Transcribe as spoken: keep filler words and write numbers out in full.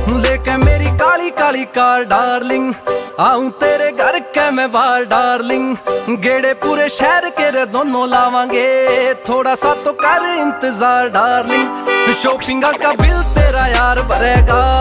लेके मेरी Kali Kali car darling, आऊं तेरे घर के मैं बाहर डार्लिंग। गेड़े पूरे शहर के रे दोनों लावांगे, थोड़ा सा तो कर इंतजार डार्लिंग। शॉपिंग का बिल तेरा यार भरेगा।